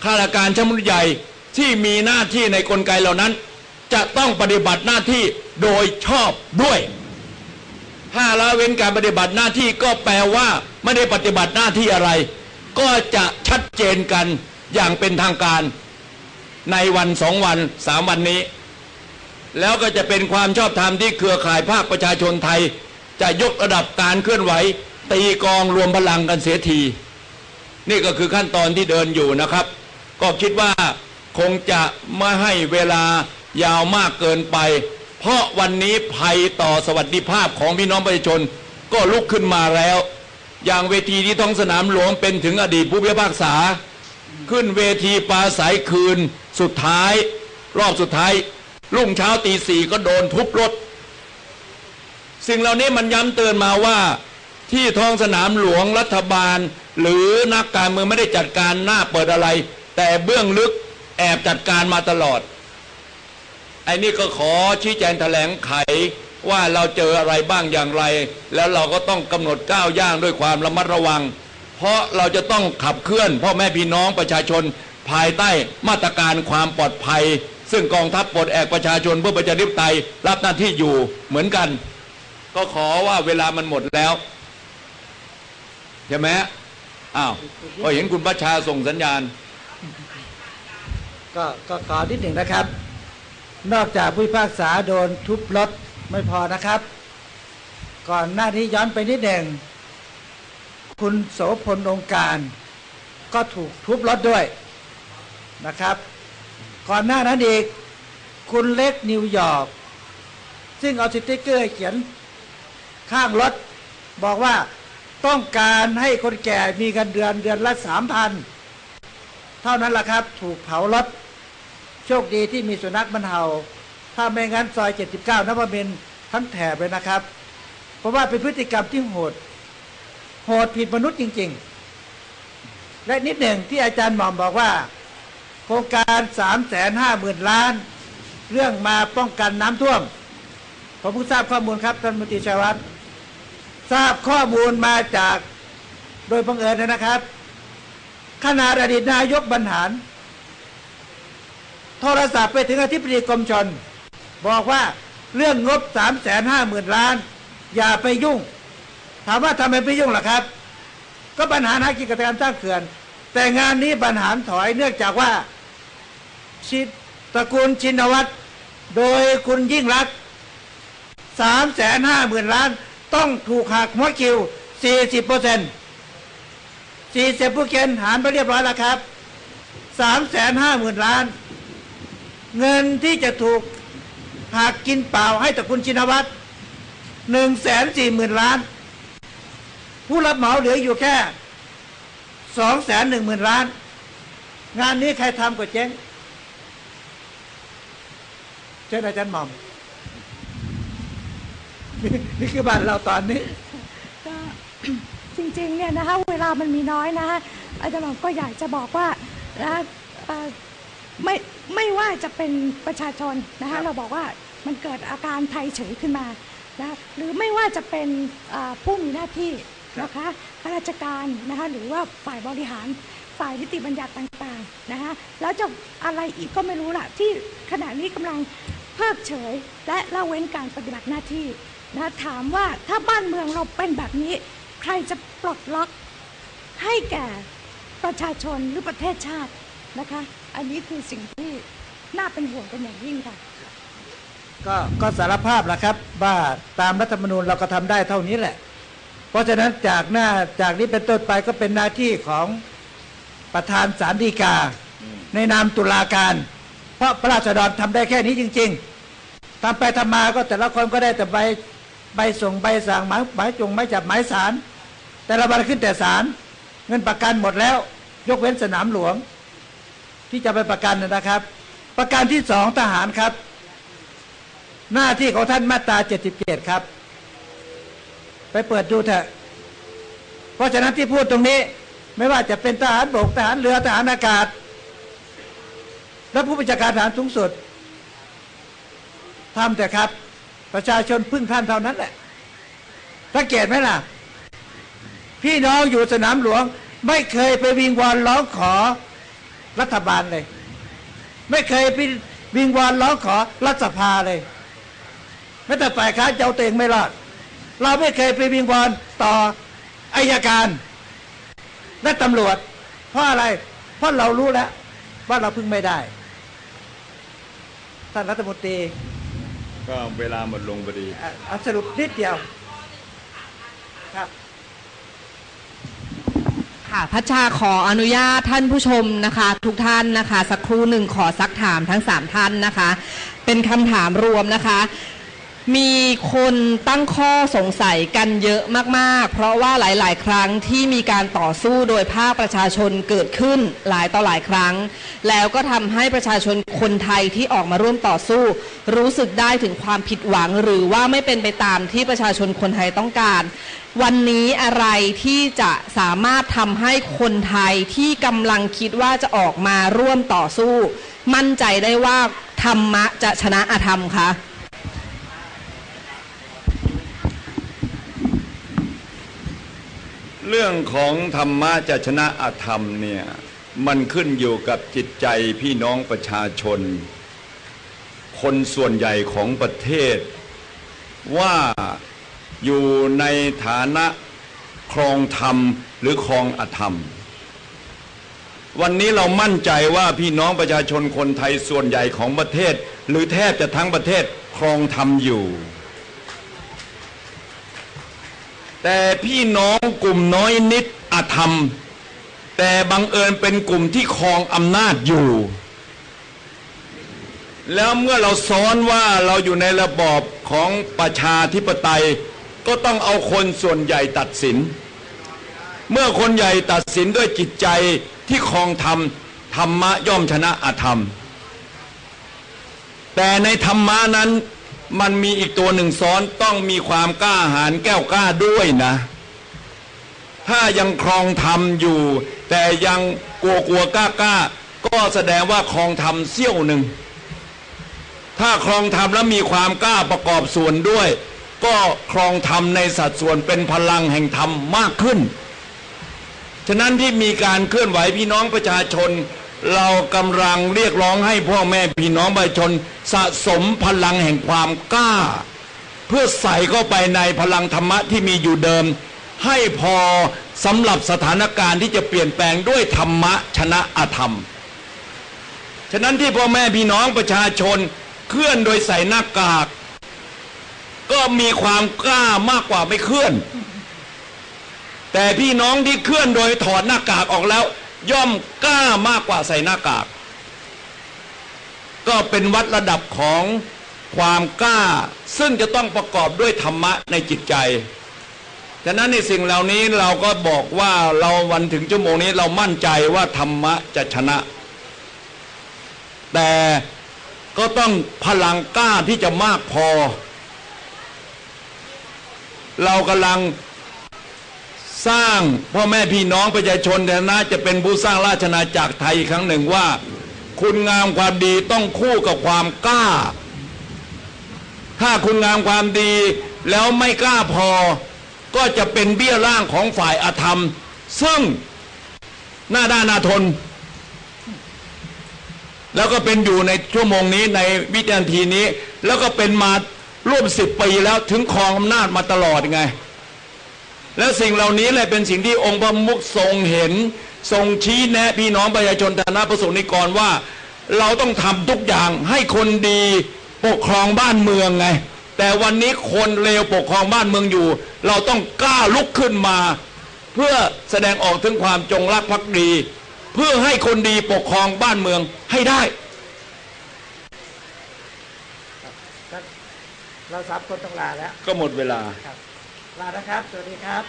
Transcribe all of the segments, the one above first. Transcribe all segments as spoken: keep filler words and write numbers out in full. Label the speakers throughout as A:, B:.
A: ข้าราชการชั้นผู้ใหญ่ที่มีหน้าที่ในกลไกเหล่านั้นจะต้องปฏิบัติหน้าที่โดยชอบด้วยถ้าละเว้นการปฏิบัติหน้าที่ก็แปลว่าไม่ได้ปฏิบัติหน้าที่อะไรก็จะชัดเจนกันอย่างเป็นทางการในวันสองวันสามวันนี้แล้วก็จะเป็นความชอบธรรมที่เครือข่ายภาคประชาชนไทยจะยกระดับการเคลื่อนไหวตีกองรวมพลังกันเสียทีนี่ก็คือขั้นตอนที่เดินอยู่นะครับก็คิดว่าคงจะไม่ให้เวลายาวมากเกินไปเพราะวันนี้ภัยต่อสวัสดิภาพของพี่น้องประชาชนก็ลุกขึ้นมาแล้วอย่างเวทีที่ท้องสนามหลวงเป็นถึงอดีตผู้พิพากษาขึ้นเวทีปราศัยคืนสุดท้ายรอบสุดท้ายรุ่งเช้าตีสี่ก็โดนทุบรถสิ่งเหล่านี้มันย้ำเตือนมาว่าที่ท้องสนามหลวงรัฐบาลหรือนักการเมืองไม่ได้จัดการหน้าเปิดอะไรแต่เบื้องลึกแอบจัดการมาตลอดไอ้นี่ก็ขอชี้แจงแถลงไขว่าเราเจออะไรบ้างอย่างไรแล้วเราก็ต้องกำหนดก้าวย่างด้วยความระมัดระวังเพราะเราจะต้องขับเคลื่อนพ่อแม่พี่น้องประชาชนภายใต้มาตรการความปลอดภัยซึ่งกองทัพปลดแอกประชาชนเพื่อประชาธิปไตยรับหน้าที่อยู่เหมือนกันก็ขอว่าเวลามันหมดแล้วใช่ไหมอ้าวก็เห็นคุณประชาส่งสัญญาณ
B: ก็ก็ขอนิดหนึ่งนะครับนอกจากผู้พิพากษาโดนทุบรถไม่พอนะครับก่อนหน้านี้ย้อนไปนิดหนึ่งคุณโสพลองค์การก็ถูกทุบรถด้วยนะครับก่อนหน้านั้นอีกคุณเล็กนิวยอร์กซึ่งเอาสติ๊กเกอร์เขียนข้างรถบอกว่าต้องการให้คนแก่มีเงินเดือนเดือนละสามพันเท่านั้นแหละครับถูกเผารถโชคดีที่มีสุนัขมันเห่าถ้าไม่งั้นซอยเจ็ดสิบเก้านวมินทร์ทั้งแถบเลยนะครับเพราะว่าเป็นพฤติกรรมที่โหดโหดผิดมนุษย์จริงๆและนิดหนึ่งที่อาจารย์หม่อมบอกว่าโครงการสามแสนห้าหมื่นล้านเรื่องมาป้องกันน้ำท่วมผมเพิ่งทราบข้อมูลครับท่านมนตรีชัยวัฒน์ทราบข้อมูลมาจากโดยบังเอิญนะครับขณะอดีตนายกบรรหารโทรศัพท์ไปถึงอธิบดีกรมชลบอกว่าเรื่องงบสามแสนห้าหมื่นล้านอย่าไปยุ่งถามว่าทำไมไม่ยุ่งล่ะครับก็บรรหารหากิจการสร้างเขื่อนแต่งานนี้บรรหารถอยเนื่องจากว่าชิตระกูลชินวัตรโดยคุณยิ่งรักสามแสนห้าหมื่นล้านต้องถูกหักหัวคิวสี่สิบเปอร์เซ็นต์สี่สิบเปอร์เซ็นต์หารไปเรียบร้อยแล้วครับสามแสนห้าหมื่นล้านเงินที่จะถูกหักกินเปล่าให้ตระกูลชินวัตรหนึ่งแสนสี่หมื่นล้านผู้รับเหมาเหลืออยู่แค่สองแสนหนึ่งหมื่นล้านงานนี้ใครทำก็เจ๊งเจ้าอาจารย์หม่อมนี่คือบ้านเราตอนนี้
C: ก็จริงๆเนี่ยนะคะเวลามันมีน้อยนะคะอาจารย์หม่อมก็อยากจะบอกว่านะไม่ไม่ว่าจะเป็นประชาชนนะคะเราบอกว่ามันเกิดอาการไทยเฉยขึ้นมานะหรือไม่ว่าจะเป็นผู้มีหน้าที่นะคะข้าราชการนะคะหรือว่าฝ่ายบริหารฝ่ายนิติบัญญัติต่างๆนะคะแล้วจะอะไรอีกก็ไม่รู้ล่ะที่ขณะนี้กำลังเพิกเฉยและละเว้นการปฏิบัติหน้าที่นะถามว่าถ้าบ้านเมืองเราเป็นแบบนี้ใครจะปลดล็อกให้แก่ประชาชนหรือประเทศชาตินะคะอันนี้คือสิ่งที่น่าเป็นห่วงเป็นอย่างยิ่งค่ะ
B: ก็ก็สารภาพแล้วครับว่าตามรัฐธรรมนูญเราก็ทำได้เท่านี้แหละเพราะฉะนั้นจากหน้าจากนี้เป็นต้นไปก็เป็นหน้าที่ของประธานศาลฎีกาในนามตุลาการเพราะพระราษฎรทำได้แค่นี้จริงๆทำไปทำมาก็แต่ละคนก็ได้แต่ใบใบส่งใบสั่งหมายหมายจงหมายจับหมายศาลแต่ละวันขึ้นแต่ศาลเงินประกันหมดแล้วยกเว้นสนามหลวงที่จะไปประกันนะครับ ประการที่สองทหารครับหน้าที่ของท่านมาตราเจ็ดสิบเจ็ดครับไปเปิดดูเถอะเพราะฉะนั้นที่พูดตรงนี้ไม่ว่าจะเป็นทหารบกทหารเรือทหารอากาศและผู้บัญชาการทหารสูงสุดทำแต่ครับประชาชนพึ่งท่านเท่านั้นแหละสังเกตไหมล่ะพี่น้องอยู่สนามหลวงไม่เคยไปวิงวอนร้องขอรัฐบาลเลยไม่เคยไปวิงวอนร้องขอรัฐสภาเลยแม้แต่ฝ่ายค้านจะเอาตัวเองไม่รอดเราไม่เคยไปวิงวอนต่ออัยการและตำรวจเพราะอะไรเพราะเรารู้แล้วว่าเราพึ่งไม่ได้ท่านรัฐมนตรี
A: ก็เวลาหมดลงพอดี
B: เอาสรุปนิดเดียวครับ
D: ค่ะพัชชาขออนุญาตท่านผู้ชมนะคะทุกท่านนะคะสักครู่หนึ่งขอซักถามทั้งสามท่านนะคะเป็นคำถามรวมนะคะมีคนตั้งข้อสงสัยกันเยอะมากๆเพราะว่าหลายๆครั้งที่มีการต่อสู้โดยภาคประชาชนเกิดขึ้นหลายต่อหลายครั้งแล้วก็ทำให้ประชาชนคนไทยที่ออกมาร่วมต่อสู้รู้สึกได้ถึงความผิดหวังหรือว่าไม่เป็นไปตามที่ประชาชนคนไทยต้องการวันนี้อะไรที่จะสามารถทำให้คนไทยที่กำลังคิดว่าจะออกมาร่วมต่อสู้มั่นใจได้ว่าธรรมะจะชนะอธรรมคะ
A: เรื่องของธรรมะจะชนะอธรรมเนี่ยมันขึ้นอยู่กับจิตใจพี่น้องประชาชนคนส่วนใหญ่ของประเทศว่าอยู่ในฐานะครองธรรมหรือครองอธรรมวันนี้เรามั่นใจว่าพี่น้องประชาชนคนไทยส่วนใหญ่ของประเทศหรือแทบจะทั้งประเทศครองธรรมอยู่แต่พี่น้องกลุ่มน้อยนิดอธรรมแต่บังเอิญเป็นกลุ่มที่ครองอำนาจอยู่แล้วเมื่อเราซ้อนว่าเราอยู่ในระบอบของประชาธิปไตยก็ต้องเอาคนส่วนใหญ่ตัดสินเมื่อคนใหญ่ตัดสินด้วยจิตใจที่ครองธรรมธรรมะย่อมชนะอธรรมแต่ในธรรมะนั้นมันมีอีกตัวหนึ่งซ้อนต้องมีความกล้าหาญแก้วกล้าด้วยนะถ้ายังครองธรรมอยู่แต่ยังกลัวกลัวกล้ากล้าก็แสดงว่าครองธรรมเสี้ยวหนึ่งถ้าครองธรรมแล้วมีความกล้าประกอบส่วนด้วยก็ครองธรรมในสัดส่วนเป็นพลังแห่งธรรมมากขึ้นฉะนั้นที่มีการเคลื่อนไหวพี่น้องประชาชนเรากำลังเรียกร้องให้พ่อแม่พี่น้องประชาชนสะสมพลังแห่งความกล้าเพื่อใส่เข้าไปในพลังธรรมะที่มีอยู่เดิมให้พอสำหรับสถานการณ์ที่จะเปลี่ยนแปลงด้วยธรรมะชนะอธรรมฉะนั้นที่พ่อแม่พี่น้องประชาชนเคลื่อนโดยใส่หน้ากากก็มีความกล้ามากกว่าไม่เคลื่อนแต่พี่น้องที่เคลื่อนโดยถอดหน้ากากออกแล้วย่อมกล้ามากกว่าใส่หน้ากากก็เป็นวัดระดับของความกล้าซึ่งจะต้องประกอบด้วยธรรมะในจิตใจฉะนั้นในสิ่งเหล่านี้เราก็บอกว่าเราวันถึงชั่วโมงนี้เรามั่นใจว่าธรรมะจะชนะแต่ก็ต้องพลังกล้าที่จะมากพอเรากำลังสร้างพ่อแม่พี่น้องประชาชนแต่น่าจะเป็นผู้สร้างราชอาณาจักรไทยอีกครั้งหนึ่งว่าคุณงามความดีต้องคู่กับความกล้าถ้าคุณงามความดีแล้วไม่กล้าพอก็จะเป็นเบี้ยล่างของฝ่ายอธรรมซึ่งหน้าด้านหน้าทนแล้วก็เป็นอยู่ในชั่วโมงนี้ในวินาทีนี้แล้วก็เป็นมาร่วมสิบปีแล้วถึงครองอำนาจมาตลอดไงและสิ่งเหล่านี้เลยเป็นสิ่งที่องค์พระมุขทรงเห็นทรงชี้แนะพี่น้องประชาชนฐานะประสงค์นิกรว่าเราต้องทำทุกอย่างให้คนดีปกครองบ้านเมืองไงแต่วันนี้คนเลวปกครองบ้านเมืองอยู่เราต้องกล้าลุกขึ้นมาเพื่อแสดงออกถึงความจงรักภักดีเพื่อให้คนดีปกครองบ้านเมืองให้ได้
B: เราสามคนต้องลาแล้ว
A: ก็หมดเวลา
B: ลานะครับสวัสดีครับ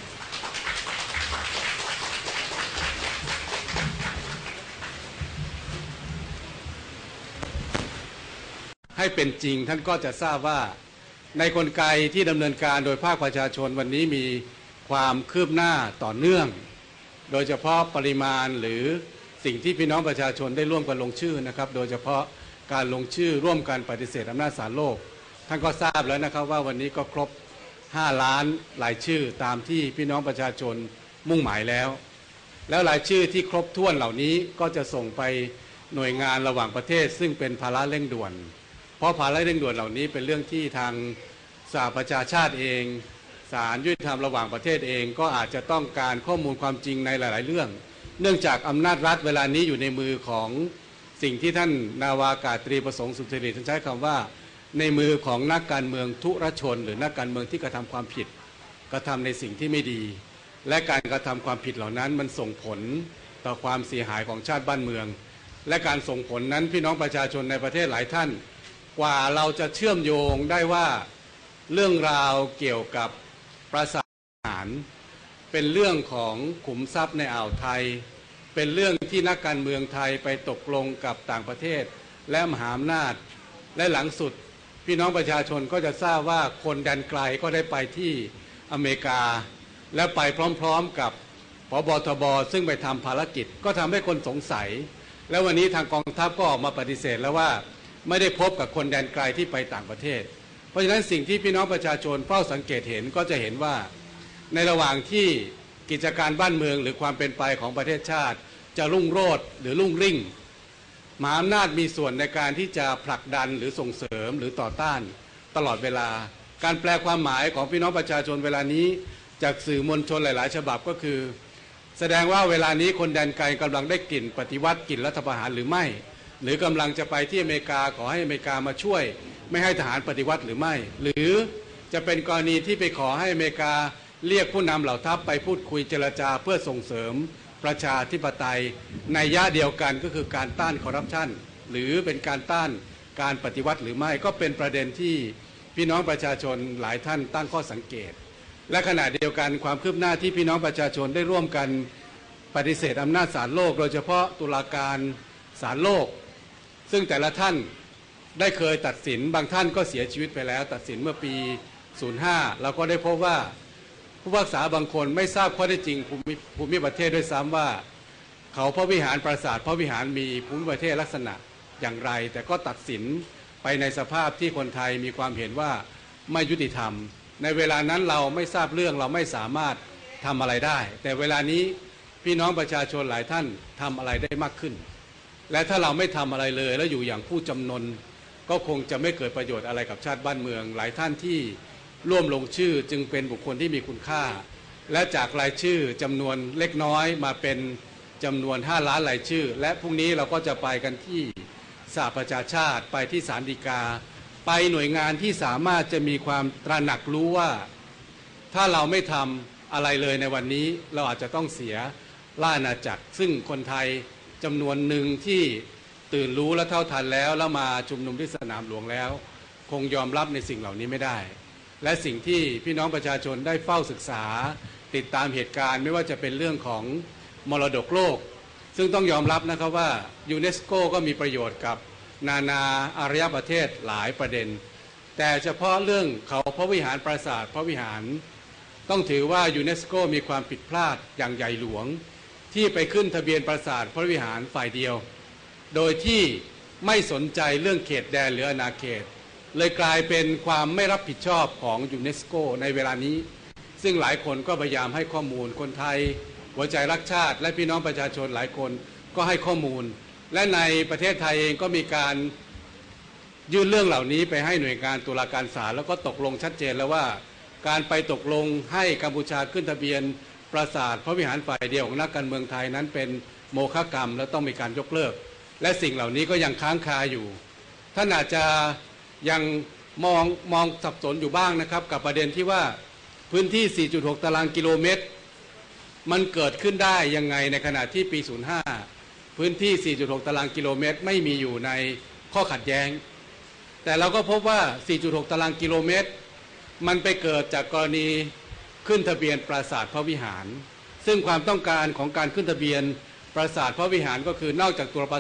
E: ให้เป็นจริงท่านก็จะทราบว่าในกลไกที่ดำเนินการโดยภาคประชาชนวันนี้มีความคืบหน้าต่อเนื่องโดยเฉพาะปริมาณหรือสิ่งที่พี่น้องประชาชนได้ร่วมกันลงชื่อนะครับโดยเฉพาะการลงชื่อร่วมกันปฏิเสธอำนาจศาลโลกท่านก็ทราบแล้วนะครับว่าวันนี้ก็ครบห้าล้านรายชื่อตามที่พี่น้องประชาชนมุ่งหมายแล้วแล้วรายชื่อที่ครบถ้วนเหล่านี้ก็จะส่งไปหน่วยงานระหว่างประเทศซึ่งเป็นภาระเร่งด่วนเพราะภาระเร่งด่วนเหล่านี้เป็นเรื่องที่ทางสหประชาชาติเองศาลยุติธรรมระหว่างประเทศเองก็อาจจะต้องการข้อมูลความจริงในหลายๆเรื่องเนื่องจากอำนาจรัฐเวลานี้อยู่ในมือของสิ่งที่ท่านนาวากาตรีประสงค์สุขสิริท่านใช้คำว่าในมือของนักการเมืองทุรชนหรือนักการเมืองที่กระทำความผิดกระทำในสิ่งที่ไม่ดีและการกระทำความผิดเหล่านั้นมันส่งผลต่อความเสียหายของชาติบ้านเมืองและการส่งผลนั้นพี่น้องประชาชนในประเทศหลายท่านกว่าเราจะเชื่อมโยงได้ว่าเรื่องราวเกี่ยวกับปราสาททหารเป็นเรื่องของขุมทรัพย์ในอ่าวไทยเป็นเรื่องที่นักการเมืองไทยไปตกลงกับต่างประเทศและมหาอำนาจและหลังสุดพี่น้องประชาชนก็จะทราบว่าคนแดนไกลก็ได้ไปที่อเมริกาและไปพร้อมๆกับผบ.ทบ.ซึ่งไปทำภารกิจก็ทำให้คนสงสัยแล้ววันนี้ทางกองทัพก็ออกมาปฏิเสธแล้วว่าไม่ได้พบกับคนแดนไกลที่ไปต่างประเทศเพราะฉะนั้นสิ่งที่พี่น้องประชาชนเฝ้าสังเกตเห็นก็จะเห็นว่าในระหว่างที่กิจการบ้านเมืองหรือความเป็นไปของประเทศชาติจะรุ่งโรจน์หรือรุ่งริ่งมหาอำนาจมีส่วนในการที่จะผลักดันหรือส่งเสริมหรือต่อต้านตลอดเวลาการแปลความหมายของพี่น้องประชาชนเวลานี้จากสื่อมวลชนหลายๆฉบับก็คือแสดงว่าเวลานี้คนแดนไกลกำลังได้กลิ่นปฏิวัติกลิ่นรัฐประหารหรือไม่หรือกำลังจะไปที่อเมริกาขอให้อเมริกามาช่วยไม่ให้ทหารปฏิวัติหรือไม่หรือจะเป็นกรณีที่ไปขอให้อเมริกาเรียกผู้นำเหล่าทัพไปพูดคุยเจรจาเพื่อส่งเสริมประชาธิปไตยในยะเดียวกันก็คือการต้านคอร์รัปชันหรือเป็นการต้านการปฏิวัติหรือไม่ก็เป็นประเด็นที่พี่น้องประชาชนหลายท่านตั้งข้อสังเกตและขณะเดียวกันความคืบหน้าที่พี่น้องประชาชนได้ร่วมกันปฏิเสธอำนาจศาลโลกโดยเฉพาะตุลาการศาลโลกซึ่งแต่ละท่านได้เคยตัดสินบางท่านก็เสียชีวิตไปแล้วตัดสินเมื่อปีศูนย์ห้าเราก็ได้พบว่าผู้พิพากษาบางคนไม่ทราบข้อเท็จจริงภูมิภูมิประเทศด้วยซ้ำว่าเขาพระวิหารปราสาทพระวิหารมีภูมิประเทศลักษณะอย่างไรแต่ก็ตัดสินไปในสภาพที่คนไทยมีความเห็นว่าไม่ยุติธรรมในเวลานั้นเราไม่ทราบเรื่องเราไม่สามารถทำอะไรได้แต่เวลานี้พี่น้องประชาชนหลายท่านทำอะไรได้มากขึ้นและถ้าเราไม่ทำอะไรเลยแล้วอยู่อย่างผู้จำนนก็คงจะไม่เกิดประโยชน์อะไรกับชาติบ้านเมืองหลายท่านที่ร่วมลงชื่อจึงเป็นบุคคลที่มีคุณค่าและจากรายชื่อจำนวนเล็กน้อยมาเป็นจำนวนห้าล้านรายชื่อและพรุ่งนี้เราก็จะไปกันที่สหประชาชาติไปที่ศาลฎีกาไปหน่วยงานที่สามารถจะมีความตระหนักรู้ว่าถ้าเราไม่ทำอะไรเลยในวันนี้เราอาจจะต้องเสียล่าอาณาจักรซึ่งคนไทยจำนวนหนึ่งที่ตื่นรู้และเท่าทันแล้วแล้วมาชุมนุมที่สนามหลวงแล้วคงยอมรับในสิ่งเหล่านี้ไม่ได้และสิ่งที่พี่น้องประชาชนได้เฝ้าศึกษาติดตามเหตุการณ์ไม่ว่าจะเป็นเรื่องของมรดกโลกซึ่งต้องยอมรับนะครับว่ายูเนสโกก็มีประโยชน์กับนานาอารยประเทศหลายประเด็นแต่เฉพาะเรื่องเขาพระวิหารปราสาทพระวิหารต้องถือว่ายูเนสโกมีความผิดพลาดอย่างใหญ่หลวงที่ไปขึ้นทะเบียนปราสาทพระวิหารฝ่ายเดียวโดยที่ไม่สนใจเรื่องเขตแดนหรืออาณาเขตเลยกลายเป็นความไม่รับผิดชอบของยูเนสโกในเวลานี้ซึ่งหลายคนก็พยายามให้ข้อมูลคนไทยหัวใจรักชาติและพี่น้องประชาชนหลายคนก็ให้ข้อมูลและในประเทศไทยเองก็มีการยื่นเรื่องเหล่านี้ไปให้หน่วยงานตุลาการศาลแล้วก็ตกลงชัดเจนแล้วว่าการไปตกลงให้กัมพูชาขึ้นทะเบียนปราสาทพระวิหารฝ่ายเดียวของนักการเมืองไทยนั้นเป็นโมฆะกรรมและต้องมีการยกเลิกและสิ่งเหล่านี้ก็ยังค้างคาอยู่ท่านอาจจะยังมองมองสับสนอยู่บ้างนะครับกับประเด็นที่ว่าพื้นที่ สี่จุดหก ตารางกิโลเมตรมันเกิดขึ้นได้ยังไงในขณะที่ปี ศูนย์ห้า พื้นที่ สี่จุดหก ตารางกิโลเมตรไม่มีอยู่ในข้อขัดแย้งแต่เราก็พบว่า สี่จุดหก ตารางกิโลเมตรมันไปเกิดจากกรณีขึ้นทะเบียนปราสาทพระวิหารซึ่งความต้องการของการขึ้นทะเบียนปราสาทพระวิหารก็คือนอกจากตัว